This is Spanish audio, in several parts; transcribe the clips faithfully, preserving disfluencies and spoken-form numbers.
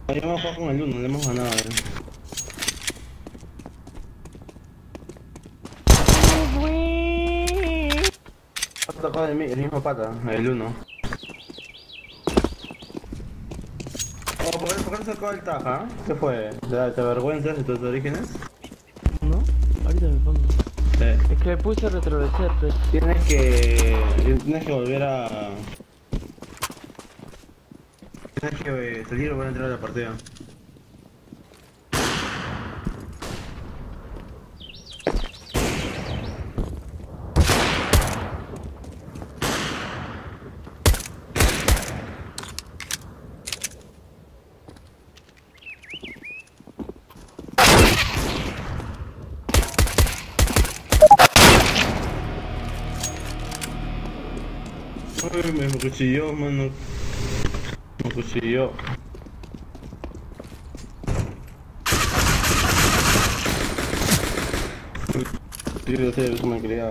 Ahí hemos jugado con el uno, le hemos ganado. Eh. Ha tocado el, mi- el mismo pata, el uno. Oh, ¿por qué, por qué sacó el taja? ¿Qué fue? ¿Te, te avergüenzas de tus orígenes? ¿No? Ahorita me pongo. Sí. Es que me puse a retroceder, pues. Tienes que... Tienes que volver a... Tienes que eh, salir y volver a entrar a la partida. Ay, me cuchilló, mano. Me cuchilló. Yo no sé, eso me ha criado.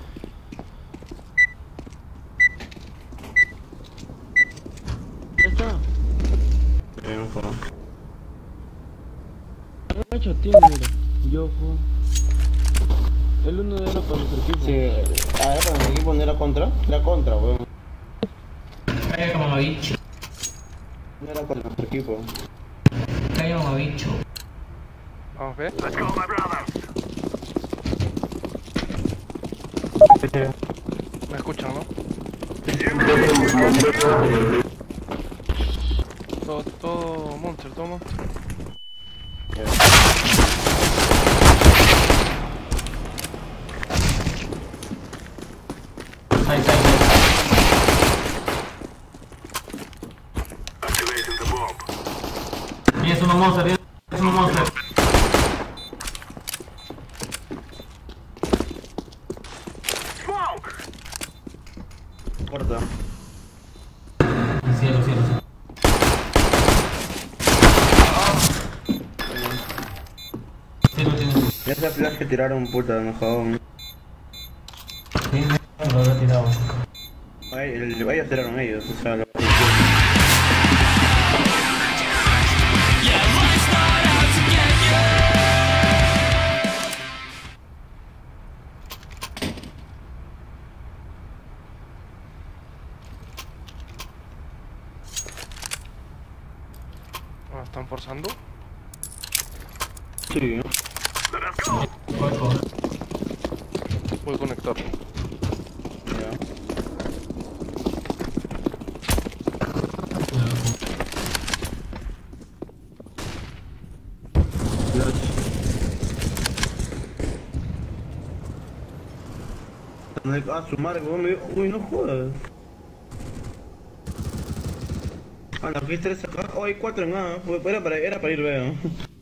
Ya está. Eh, no jodas. Han hecho team, mira. Yo juego. El uno era para nuestro equipo. Sí, a ver, para el equipo no era contra. Era contra, weón. Calla como bicho. No era contra nuestro equipo. Calla como bicho. Vamos a ver. Me escuchan, ¿no? Todo, todo monster, todo monster. Ahí está, ahí está. Tienes uno monster, tienes uno monster. Corta. Cielo, cielo, cielo. Cielo tiene. Esa flash que tiraron, puta, me jodón. Sí, lo había tirado. Ay, el, ellos tiraron ellos, o sea, lo... Ah, ¿están forzando? Sí. Cuerpo. Voy a conectar. Ya. Ah, su madre, weón, me dijo, uy, no jodas. Ah, la que tres acá, oh, hay cuatro en A, fue- era para, era para ir, veo.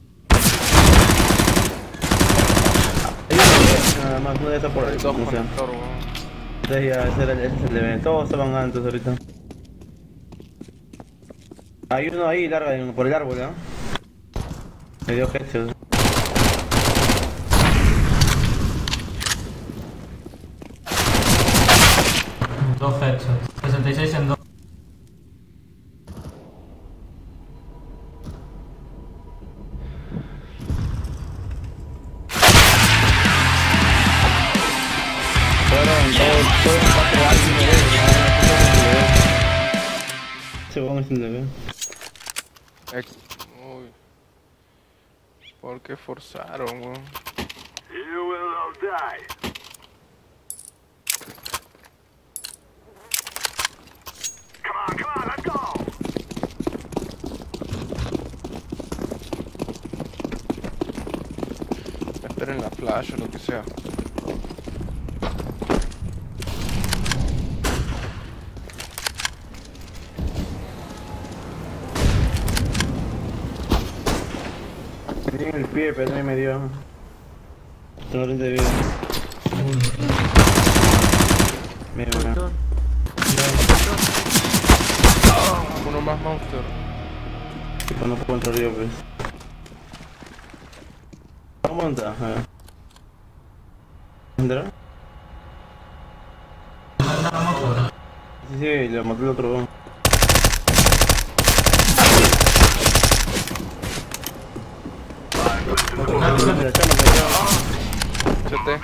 Hay uno B, nada más, no debe estar por ahí, Dos no sé. conector, weón. Entonces ya, ese, era, ese es el evento, todos estaban antes ahorita. Hay uno ahí, larga, en- por el árbol, ¿no? Me dio headshot. Dos headshots. sesenta y seis en dos. Fueron todos, fueron cuatro años, ese weón es el bebé. Ex- Uy. ¿Por qué forzaron, weón? You will all die. Come on, come on, let's go. Esperen la flash o lo que sea. Me dio en el pie, pero no me dio. Tengo treinta de vida. Mira, mira. Conector. Uno más monster. Tipo, no puedo entrar yo, pues. ¿Cómo entra? A ver. ¿Entra? Sí, sí, le maté el otro. La echamos, la echamos. C T.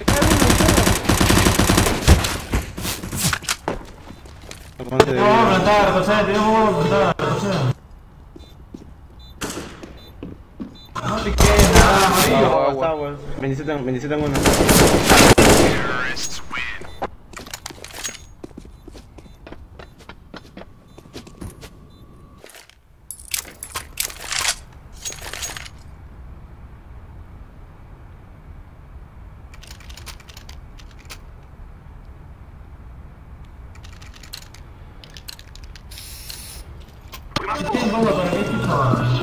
Ponte de No, vida. plantar, retrocede, tenemos que plantar, retrocede. No te quedes nada, amarillo. Agua, Aguas, agua. aguas. veintisiete en veintisiete en uno. ¿Qué bomba para qué chucha?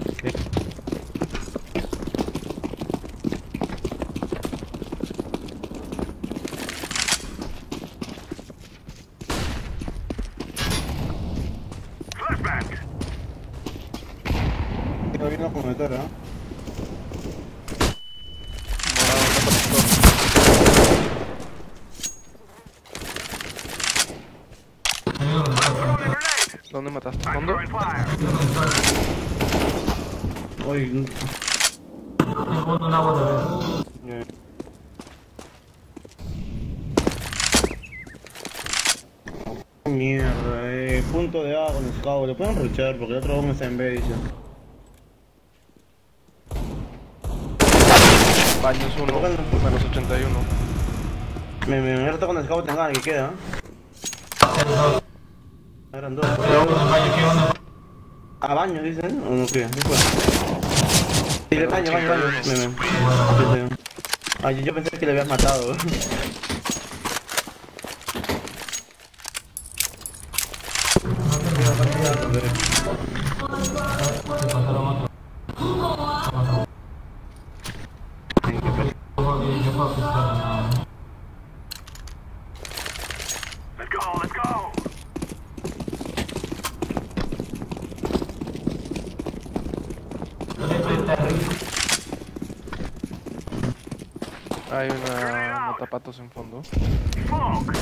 Flashback. Quiero abrir los conectores, ¿eh? Grenade. ¿Dónde mataste? ¿Fondo? Throwing fire. Uy, Me pongo un agua de vez. eh, mierda, eh. Punto de A con el scout. Le pueden ruchar porque el otro bomba está en B, dice. Baños uno, menos ochenta y uno. Me, me, me harta con el scout en gana que queda, ¿eh? Eran dos. ¿Qué onda? ¿A baño dicen? ¿O no qué? ¿Qué fue? Sí, de baño, baño, baño. Me, me. Sí, sí. Ay, yo pensé que le habías matado. Let's go, let's go. Hay una matapatos en fondo. Smoke.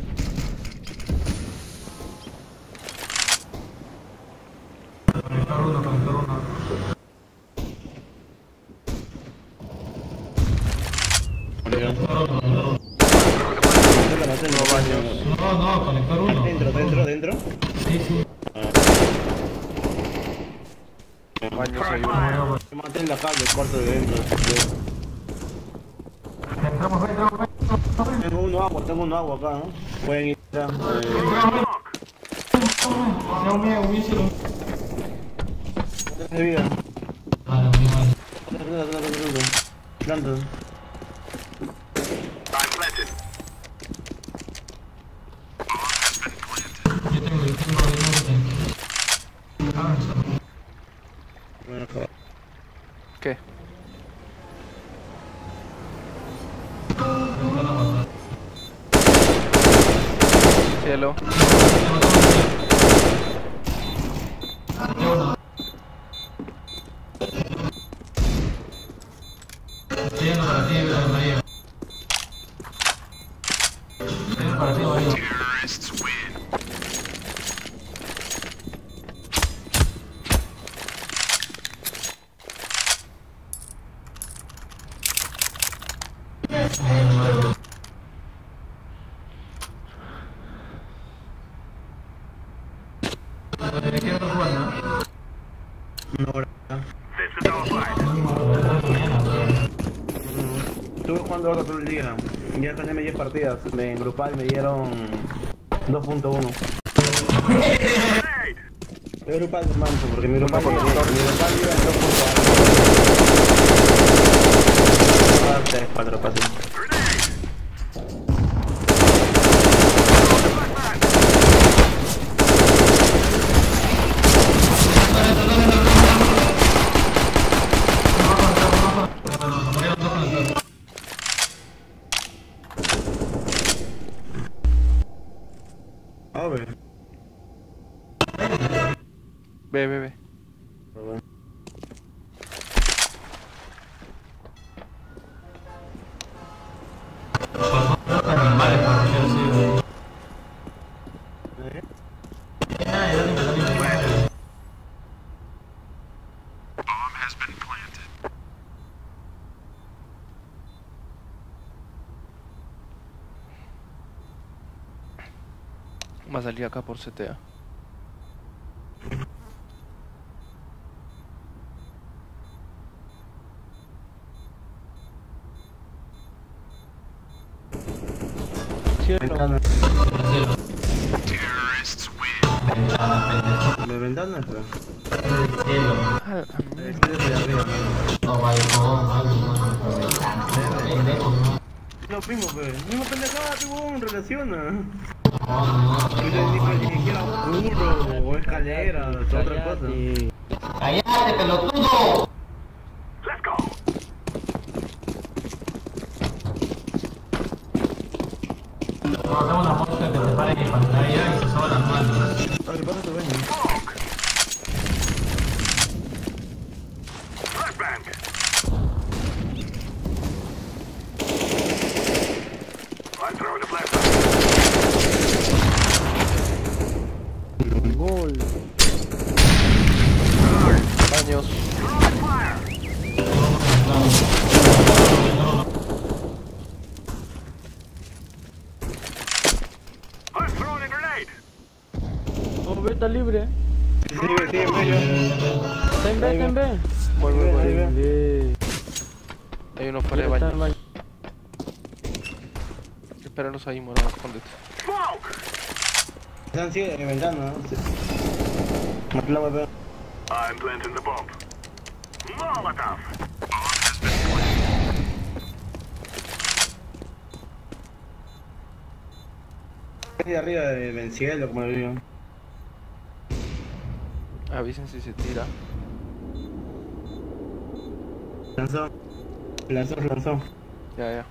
Conector uno, conector uno. No, baños. No, no, conector uno. Dentro, dentro, dentro. Sí, sí. Baños hay uno. Me maté en la calle, el cuarto de dentro. Entramos, entramos, entramos. Tengo uno agua, tengo uno agua acá, ¿no? Pueden ir ya. Eh, No me hubiese. de vida. Vale, muy mal. Planta. I'm planted. Yo tengo, yo tengo, yo tengo. Ah, está. Bueno, acaba. ¿Qué? Cielo. Estoy yendo para ti, María. Estoy yendo para ti, María. ¿De qué estás jugando? Una hora. This is our fight. Estuve jugando ahora todo el día. Ya tenía diez partidas. En grupal me dieron dos punto uno. Grenade. Es grupal de manso, porque mi grupal, mi, mi grupal iba en dos punto uno. tres, cuatro, fácil. Grenade. A ver. Ve, ve, ve. Animales para que yo sí. Ya, ya limpio, ya limpio. Va a salir acá por C T A. Cielo. Ventana. Cielo. Ventana, De ventana, pero. pendejo. Cielo. Ah, Es de arriba. No, balcón, balcón. Pendejo, no. Lo mismo, pero. Mismo pendejada, tipo, relaciona. No, no, Yo ni no. ni siquiera burro o escalera, o otra cosa. Cállate. ¡Cállate, pelotudo! Let's go. Cuando hacemos la música que te paren en pantalla y se soban las manos. A ver, pasa tu baño. Smoke. Flashbang. I'm throwing a flashbang. Gol. baños. Throwing fire. I'm throwing a grenade. Oh, B está libre. Sí, sí, en medio. Está en B, está en B. Voy, voy, voy. Ahí ve. B. Hay uno fuera de Está en baño. baño. Espéralos ahí, morado, escóndete. Smoke. Están sí, en ventana, ¿no? Sí. Maté la web. I'm planting the bomb. Molotov. De arriba de Vencielo, como lo digo. Avisen si se tira. Lanzó. Lanzó, lanzó. Ya, ya.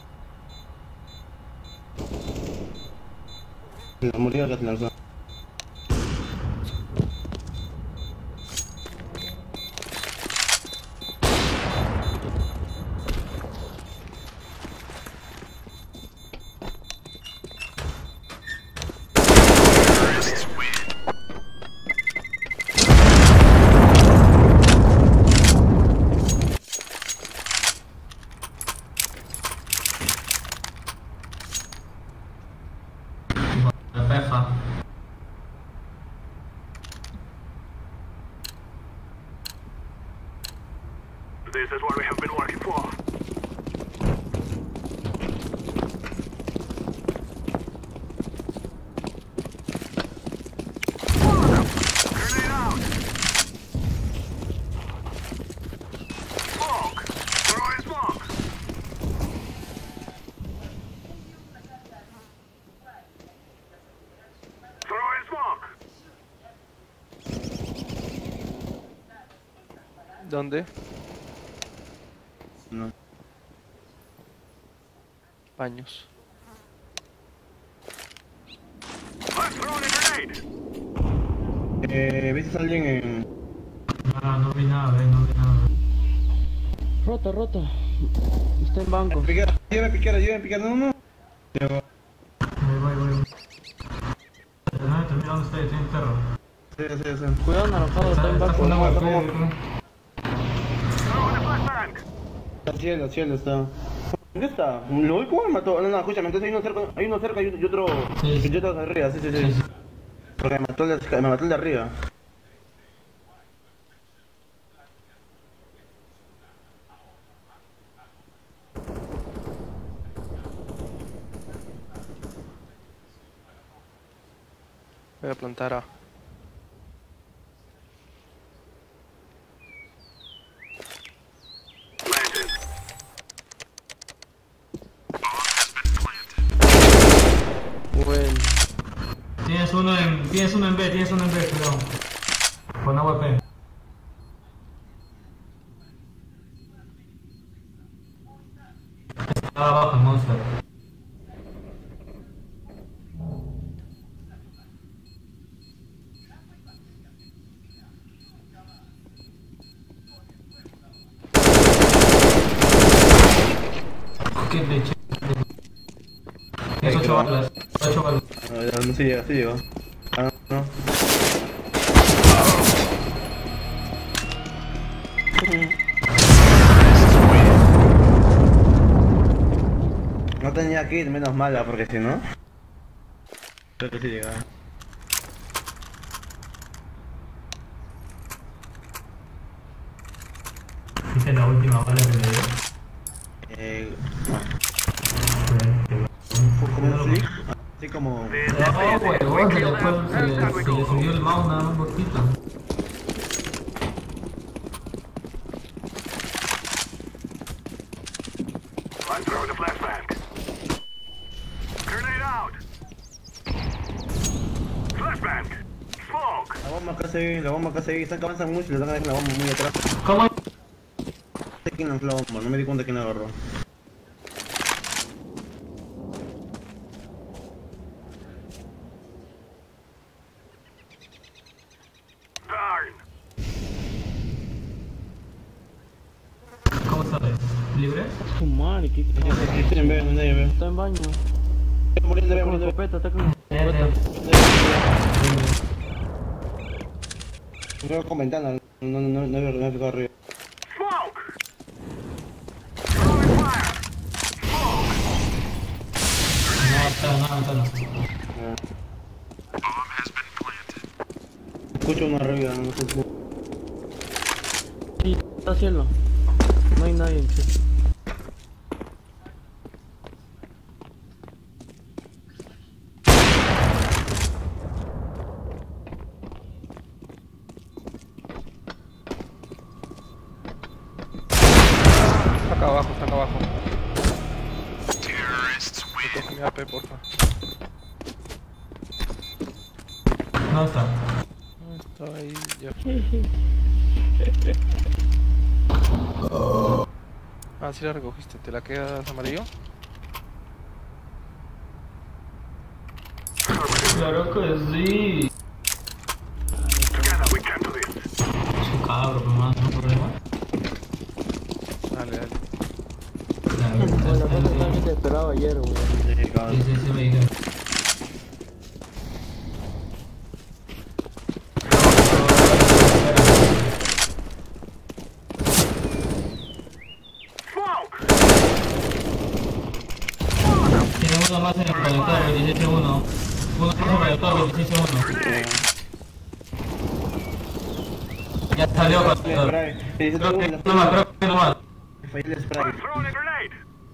La murió que se lanzó. La peja. This is what we have been working for. Grenade out. Smoke. Throwing smoke. Throwing smoke. ¿Dónde? No. Baños. I'm throwing a grenade. Eh, ¿viste a alguien en. No, no vi nada, ve, no vi nada. Rota, rota. Está en banco. Piquera, llévame piquera, llévame piquera, no, no. Llegó. Voy, voy, voy. No, te mira dónde estoy, estoy en perro. Sí, sí, sí. Cuidado, naranjado, está en banco. Una web, ¿Cómo? Throwing a flashbang. Está cielo, cielo está. ¿Dónde está? ¿Lo voy cómo me mató? No, no, escúchame, entonces hay uno cerca, hay uno cerca y y otro. Sí, sí. Y otro de arriba, sí, sí, Sí, sí. sí. Porque me mató el de, me mató el de arriba. Voy a plantar A. Planted. Bueno. Tienes uno en, tienes uno en B, tienes uno en B, cuidado. Con A W P. Está abajo el monster. Qué leche. Tienes ocho balas, ocho balas. No, ya, no se llega, sí llegó. Ah, no, no. No tenía kit, menos mala, porque si no. Creo que sí llegaba. ¿Viste la última bala que me dio? Eh... Fue como un flick, así como... No, huevón, se le, fue, se, le, se le subió el mouse nada más un poquito. I'm throwing a flashbang. Grenade out. Flashbang. Smoke. La bomba casi ahí, la bomba casi ahí, están que avanzan mucho y le dan a dejar la bomba muy atrás. ¿Cómo? No sé quién lanzó la bomba, no me di cuenta quién la agarró. Darn. ¿Cómo sabes? ¿Libre? Su madre, ¿qué Estoy en B, no nadie ve. está en baño? Estoy muriendo, Está voy con muriendo. escopeta, está con Eh, escopeta. eh. Veo con ventana, no, no, no, no veo, no veo arriba. Smoke. Throwing fire. No, está, no, está, no. Escucho uno arriba, no sé si... Sí, está cielo. No hay nadie en cielo. Está acá abajo, está acá abajo. Coge mi A P, porfa. No está. Está ahí, ya. Ah, sí la recogiste. ¿Te la quedas amarillo? Claro que sí. Together we can do this. Su cabro, pero más, no hay problema. Dale, dale. Claro, Bueno, la está, cosa está, está que te esperaba ayer, güey. Sí, cabrón. sí, sí, sí, me dijeron. Smoke. Tiene uno más en el conector, veintiséis uno. Uno más en el conector, veintiséis uno. Ya salió El conector. spray. Sí, dice Creo todo que uno, no más, creo que no más. fallé el spray. I'm throwing a grenade.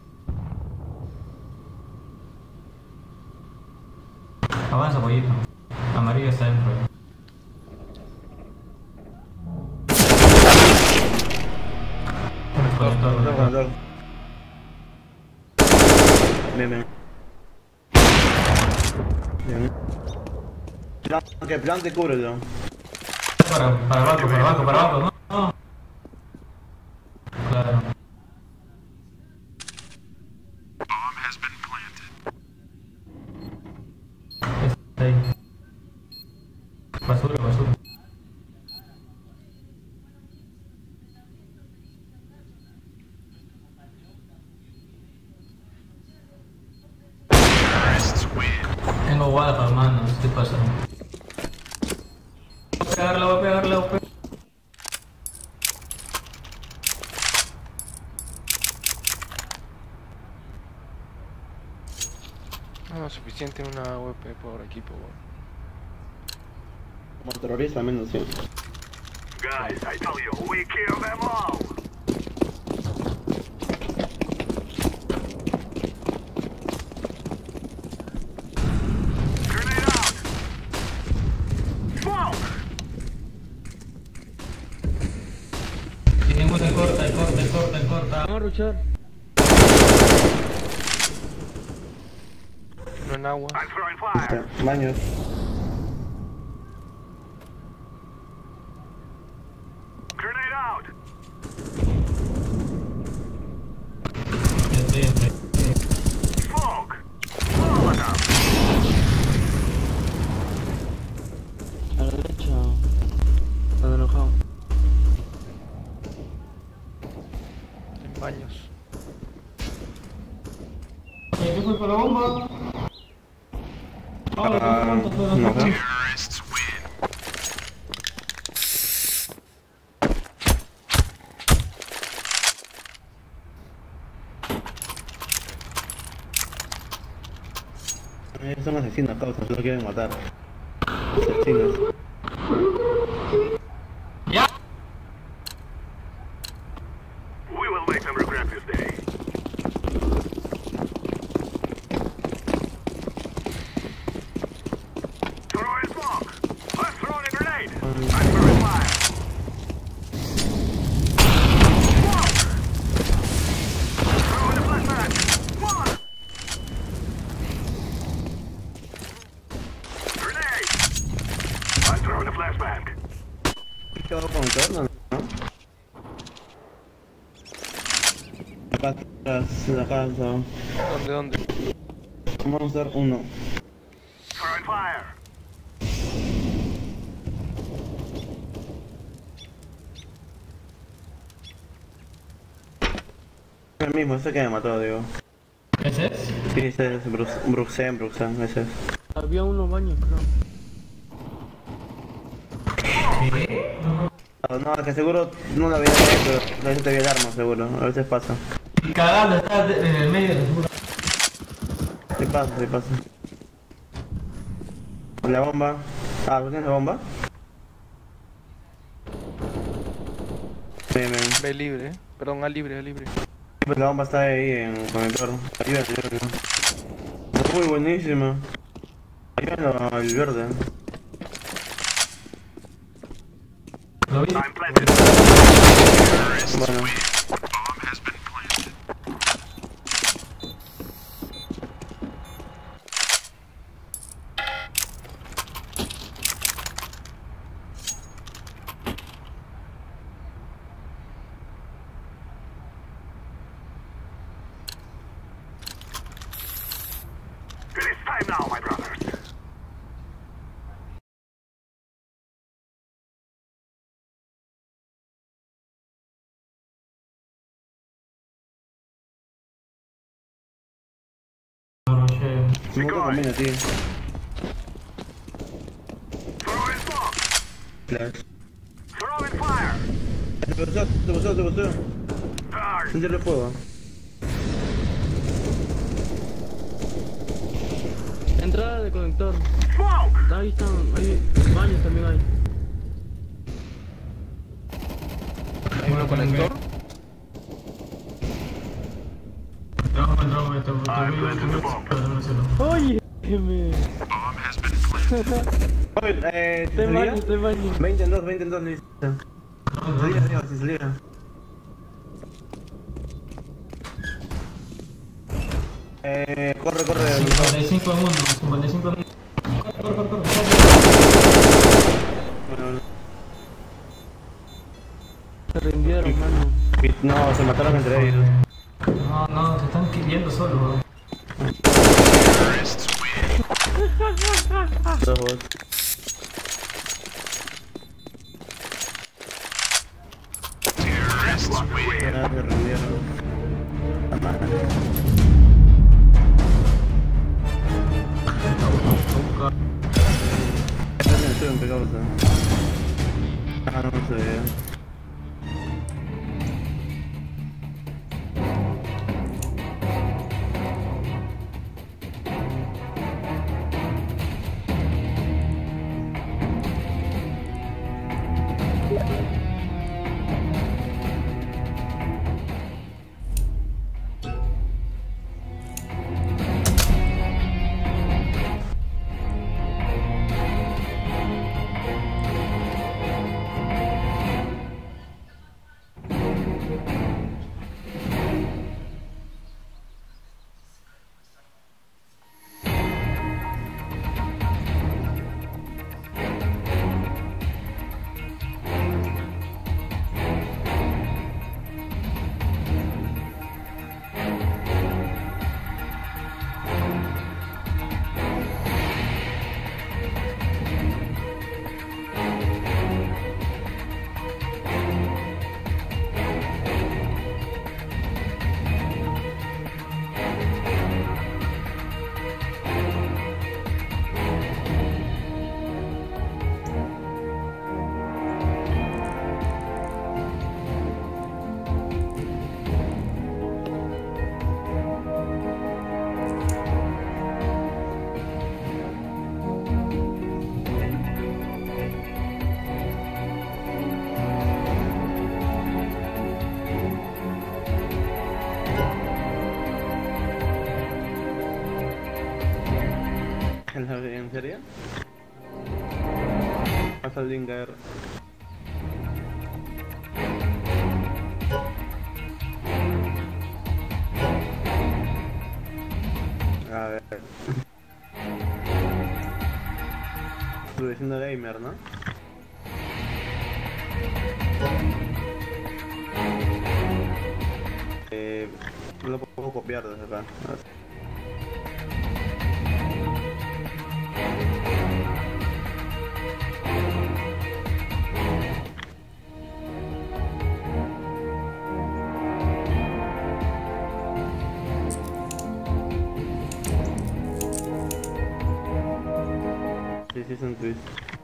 Avanza, pollito. Amarillo está dentro. Conector, Otro conector. jugador. Bien, bien. Bien. Plan, que plan te cubre, ¿no? Para, para abajo, para abajo, para abajo, no, no. Claro. Está ahí. Basura, basura. Tengo guada para manos, ¿qué pasa? Voy a pegarla, voy a pegarla, voy a pegarla. No, suficiente una W P por equipo, weón. Como terrorista, menos, sí. Guys, I tell you, we kill them all. Grenade out. Smoke. Tenemos el corta, el corta, el corta, el corta. Vamos a ruchar. Uno en agua. I'm throwing fire. Este, baños. Grenade out. Ya estoy, ya estoy. Smoke. Molotov. A la derecha. Están enojados. En baños. ¿Qué fue para la bomba? Ah, no sé. Esas son las asesinos, causa, solo quieren matar. Asesinos. Ya. We will make them regret this day. Throw in smoke. Let's throw in a grenade. I'm throwing fire. Smoke. Throw in a flashbang. Smoke. Grenade. I'm throwing a flashbang. ¿Qué va con torno, no? Acá atrás, en la casa. ¿Dónde, dónde? Vamos a usar uno. Throwing fire. El mismo, ese que me mató, digo. ¿Ese es? Sí, ese es Bruce- Bruxen, Bruxen, ese es. Había unos baños, creo. ¿Qué? Ah, no, que seguro no lo había dado, pero a veces te había el arma, seguro. A veces pasa. Y cagando, está de- en el medio de la segura. Sí pasa, sí pasa. La bomba. Ah, ¿tú tienes la bomba? Bien, bien. Ve libre, eh. Perdón, a libre, a libre. Pues la bomba está ahí en el conector. Ayúdame, ayúdame. Muy buenísima. Ayúdame al verde. ¿Lo vi? I'm planted. Bueno. It is time now, my brothers. No, che. No te conviene, tío. Throw in smoke. Flash. Throw in fire. Te gustó, te gustó, te gustó. Darn. Sentirle fuego. Entrada de conector. Smoke. Ahí están, hay baños también hay. ¿Hay uno conector? No, no, no, me tengo que I'm planting the bomb. Oye, me... Oye, eh, Está en baño, está en baño. veinte en dos, veinte en dos, listo. Salía, salía, sí, salía. Eh, corre, corre. cincuenta y cinco en uno, cincuenta y cinco en uno. Corre, corre, corre, corre. Bueno, Se rindieron, mano. y- no, se mataron entre ellos. No, no, se están yendo solos, weón. Dos bots. Ya se rindieron. La madre. Estás en el suelo, en pecado. Ah, no se ve. batería? Pasa el link a ver. A ver. Produciendo gamer, ¿no? Eh, lo puedo copiar desde acá. A ver. Sí, sí, es un twist.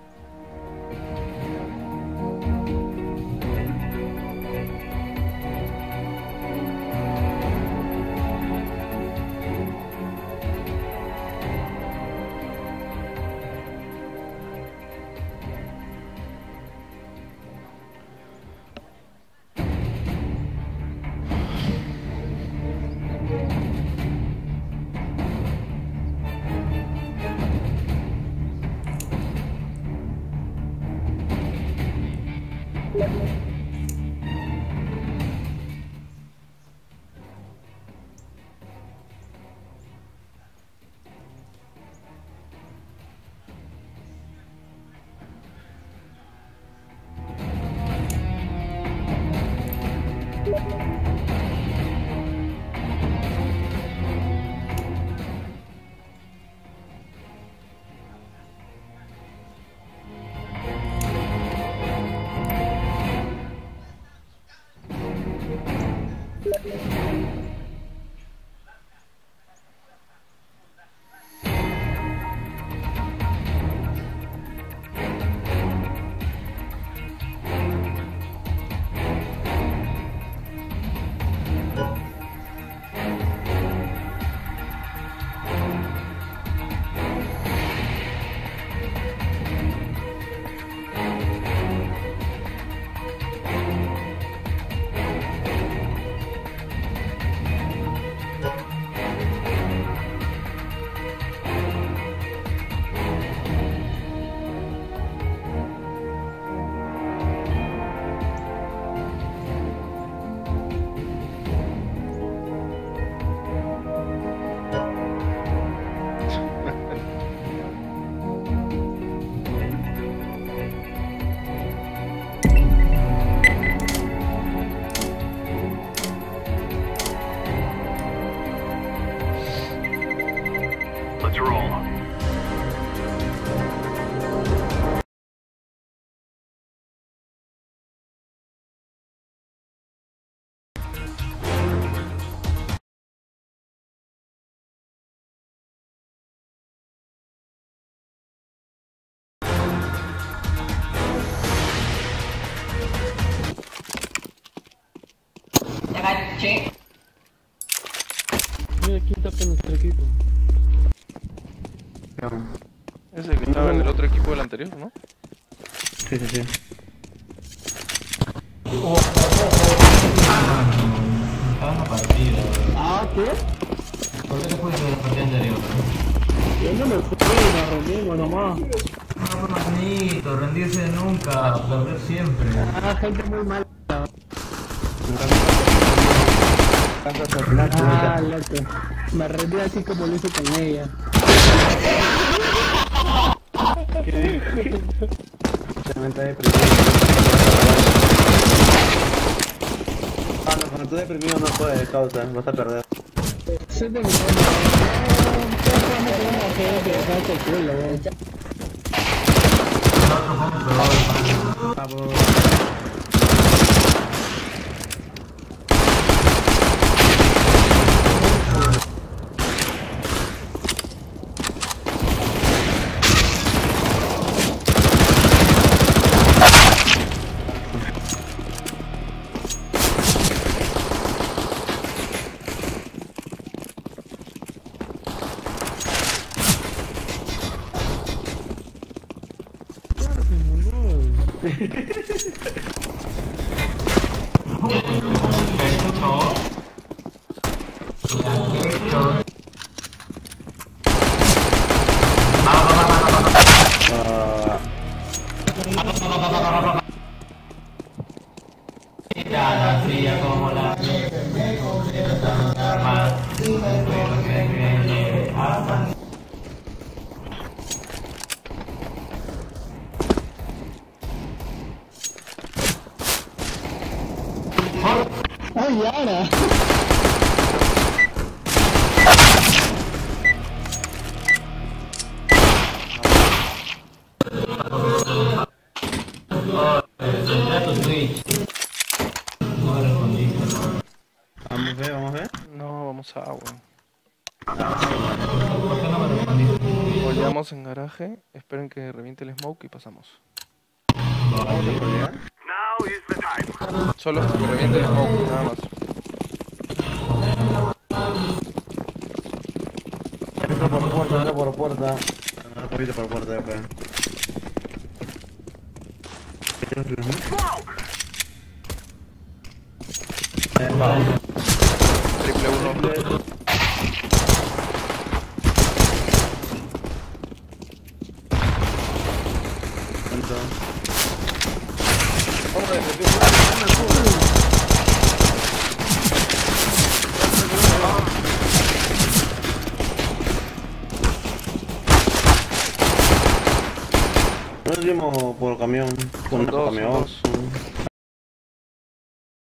Let's roll. Mira quién tapa nuestro equipo. Ese que estaba en el otro equipo del anterior, ¿no? Sí, sí, sí. Estaba en la partida. Ah, ¿qué? ¿Por qué te fuiste de la partida anterior? Yo no me fui, me rendimos nomás. No, pues manito, rendirse nunca, perder siempre. Ah, gente muy mala. Ah, loco. Me rendí así como lo hice con ella. ¿Qué dices? También está deprimido. Ah, no, cuando tú deprimido no puedes, causa, vas a perder. Soy de mi mamá. No, no tengo mujer que dejaste el culo, weón. Vamos. Va, va, va, va, va. Tan fría como la nieve, más fuego que me lleve hasta. ¡Ay, Ara! Vamos a ver, vamos a ver. No, vamos a agua. ¿Por qué no me respondiste? Volvamos en garaje, esperen que reviente el smoke y pasamos. Vamos a pelear. Now is the time. Solo hasta que reviente el smoke, nada más. Entra por puerta, entra por puerta. Entra poquito por puerta después. Eh, va. Triple uno. Nos dimos por camión, por Son dos, son camión. dos.